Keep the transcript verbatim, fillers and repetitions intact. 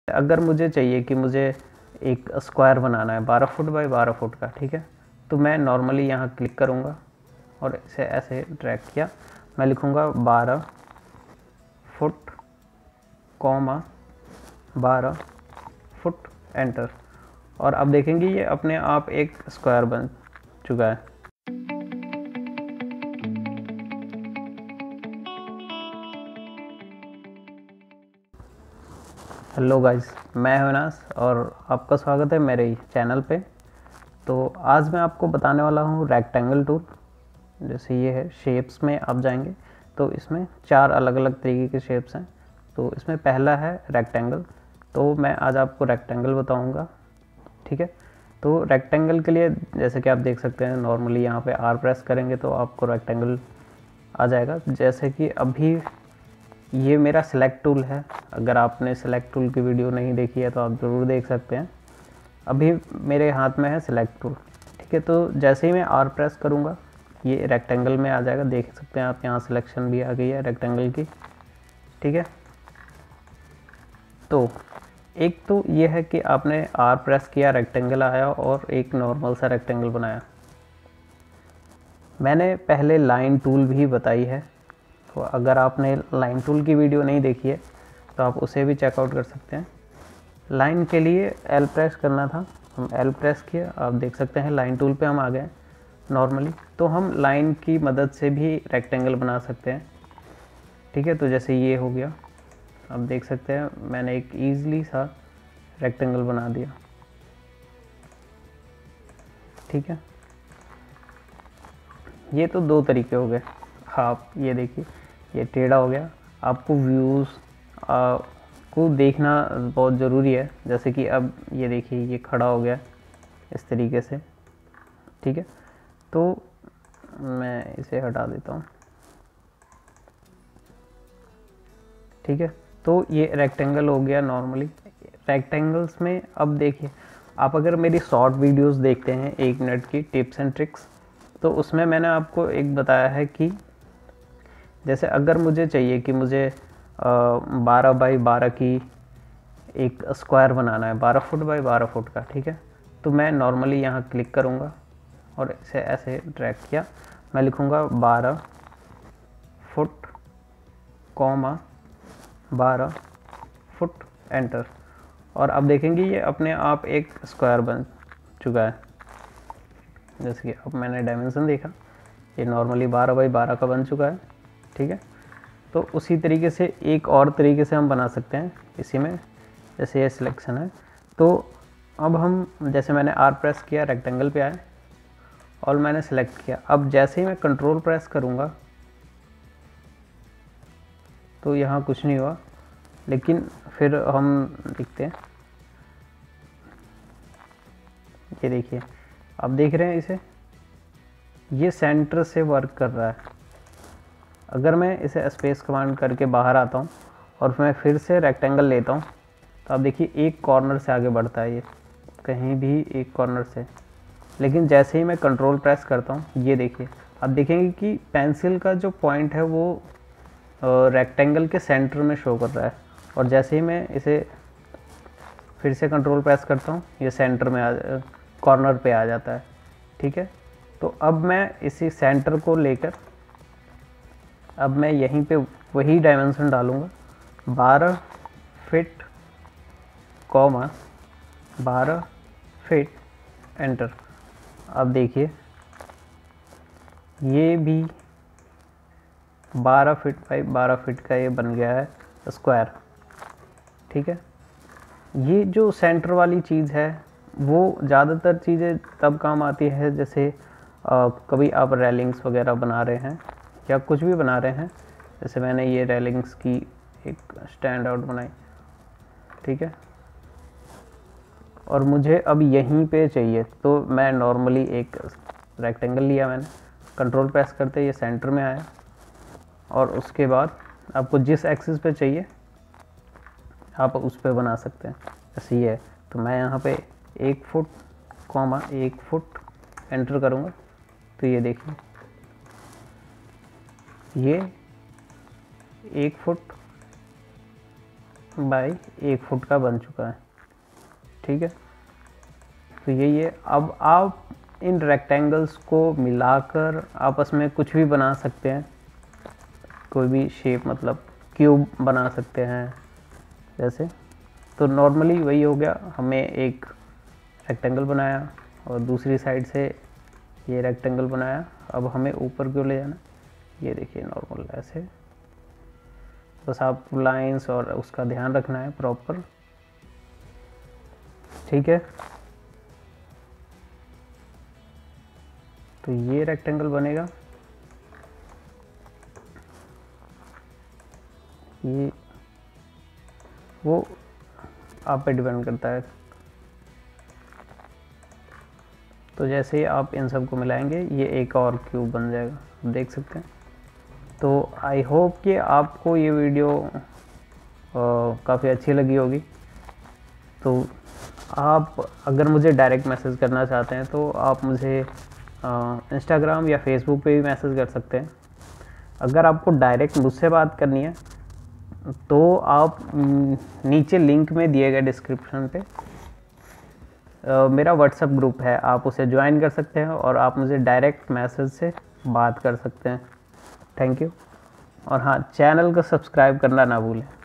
अगर मुझे चाहिए कि मुझे एक स्क्वायर बनाना है बारह फुट बाई बारह फुट का, ठीक है, तो मैं नॉर्मली यहाँ क्लिक करूँगा और इसे ऐसे ड्रैग किया, मैं लिखूँगा बारह फुट कॉमा बारह फुट, एंटर। और अब देखेंगे ये अपने आप एक स्क्वायर बन चुका है। हेलो गाइस, मैं अविनाश और आपका स्वागत है मेरे चैनल पे। तो आज मैं आपको बताने वाला हूँ रेक्टेंगल टूल। जैसे ये है, शेप्स में आप जाएंगे तो इसमें चार अलग अलग तरीके के शेप्स हैं। तो इसमें पहला है रेक्टेंगल, तो मैं आज आपको रेक्टेंगल बताऊँगा, ठीक है। तो रेक्टेंगल के लिए जैसे कि आप देख सकते हैं, नॉर्मली यहाँ पे आर प्रेस करेंगे तो आपको रेक्टेंगल आ जाएगा। जैसे कि अभी ये मेरा सेलेक्ट टूल है, अगर आपने सेलेक्ट टूल की वीडियो नहीं देखी है तो आप ज़रूर देख सकते हैं। अभी मेरे हाथ में है सेलेक्ट टूल, ठीक है। तो जैसे ही मैं आर प्रेस करूँगा ये रेक्टेंगल में आ जाएगा। देख सकते हैं आप, यहाँ सिलेक्शन भी आ गई है रेक्टेंगल की, ठीक है। तो एक तो ये है कि आपने आर प्रेस किया, रेक्टेंगल आया और एक नॉर्मल सा रेक्टेंगल बनाया। मैंने पहले लाइन टूल भी बताई है, तो अगर आपने लाइन टूल की वीडियो नहीं देखी है तो आप उसे भी चेकआउट कर सकते हैं। लाइन के लिए एल प्रेस करना था, हम एल प्रेस किए, आप देख सकते हैं लाइन टूल पे हम आ गए नॉर्मली। तो हम लाइन की मदद से भी रेक्टेंगल बना सकते हैं, ठीक है। तो जैसे ये हो गया, आप देख सकते हैं मैंने एक ईज़िली सा रेक्टेंगल बना दिया, ठीक है। ये तो दो तरीके हो गए। आप ये देखिए, ये टेढ़ा हो गया। आपको व्यूज़ को देखना बहुत ज़रूरी है। जैसे कि अब ये देखिए, ये खड़ा हो गया इस तरीके से, ठीक है। तो मैं इसे हटा देता हूँ, ठीक है। तो ये रेक्टेंगल हो गया नॉर्मली। रेक्टेंगल्स में अब देखिए, आप अगर मेरी शॉर्ट वीडियोस देखते हैं एक मिनट की टिप्स एंड ट्रिक्स, तो उसमें मैंने आपको एक बताया है कि जैसे अगर मुझे चाहिए कि मुझे बारह बाई बारह की एक स्क्वायर बनाना है बारह फुट बाई बारह फुट का, ठीक है। तो मैं नॉर्मली यहाँ क्लिक करूँगा और इसे ऐसे ड्रैग किया, मैं लिखूँगा बारह फुट कॉमा बारह फुट, एंटर। और अब देखेंगे ये अपने आप एक स्क्वायर बन चुका है। जैसे कि अब मैंने डायमेंशन देखा, ये नॉर्मली बारह बाई बारह का बन चुका है, ठीक है। तो उसी तरीके से एक और तरीके से हम बना सकते हैं इसी में। जैसे ये सिलेक्शन है, तो अब हम, जैसे मैंने आर प्रेस किया, रेक्टेंगल पे आए और मैंने सेलेक्ट किया। अब जैसे ही मैं कंट्रोल प्रेस करूँगा तो यहाँ कुछ नहीं हुआ, लेकिन फिर हम देखते हैं, ये देखिए, आप देख रहे हैं इसे, ये सेंटर से वर्क कर रहा है। अगर मैं इसे स्पेस कमांड करके बाहर आता हूँ और मैं फिर से रेक्टेंगल लेता हूँ तो आप देखिए एक कॉर्नर से आगे बढ़ता है, ये कहीं भी एक कॉर्नर से। लेकिन जैसे ही मैं कंट्रोल प्रेस करता हूँ, ये देखिए, आप देखेंगे कि पेंसिल का जो पॉइंट है वो रेक्टेंगल के सेंटर में शो कर रहा है। और जैसे ही मैं इसे फिर से कंट्रोल प्रेस करता हूँ, ये सेंटर में आ कॉर्नर पे आ जाता है, ठीक है। तो अब मैं इसी सेंटर को लेकर, अब मैं यहीं पे वही डायमेंशन डालूँगा, बारह फिट कॉमा बारह फिट, एंटर। अब देखिए ये भी बारह फिट बाई बारह फिट का ये बन गया है स्क्वायर, ठीक है। ये जो सेंटर वाली चीज़ है वो ज़्यादातर चीज़ें तब काम आती है, जैसे आ, कभी आप रेलिंग्स वगैरह बना रहे हैं या कुछ भी बना रहे हैं। जैसे मैंने ये रेलिंग्स की एक स्टैंड आउट बनाई, ठीक है। और मुझे अब यहीं पे चाहिए, तो मैं नॉर्मली एक रेक्टेंगल लिया, मैंने कंट्रोल प्रेस करते ये सेंटर में आया। और उसके बाद आपको जिस एक्सिस पे चाहिए आप उस पे बना सकते हैं। जैसे ये है, तो मैं यहाँ पे एक फुट कॉमा एक फुट एंटर करूँगा, तो ये देखिए ये एक फुट बाई एक फुट का बन चुका है। ठीक है, तो यही है। अब आप इन रेक्टेंगल्स को मिलाकर आपस में कुछ भी बना सकते हैं, कोई भी शेप, मतलब क्यूब बना सकते हैं जैसे। तो नॉर्मली वही हो गया, हमें एक रेक्टेंगल बनाया और दूसरी साइड से ये रेक्टेंगल बनाया। अब हमें ऊपर क्यों ले जाना, ये देखिए नॉर्मल ऐसे, बस आप लाइंस और उसका ध्यान रखना है प्रॉपर। ठीक है, तो ये रेक्टेंगल बनेगा, ये वो आप पे डिपेंड करता है। तो जैसे ही आप इन सब को मिलाएंगे ये एक और क्यूब बन जाएगा, देख सकते हैं। तो आई होप कि आपको ये वीडियो काफ़ी अच्छी लगी होगी। तो आप अगर मुझे डायरेक्ट मैसेज करना चाहते हैं तो आप मुझे इंस्टाग्राम या फेसबुक पे भी मैसेज कर सकते हैं। अगर आपको डायरेक्ट मुझसे बात करनी है तो आप नीचे लिंक में दिए गए डिस्क्रिप्शन पे Uh, मेरा व्हाट्सएप ग्रुप है, आप उसे ज्वाइन कर सकते हैं और आप मुझे डायरेक्ट मैसेज से बात कर सकते हैं। Thank you. और हाँ, चैनल को सब्सक्राइब करना ना भूलें।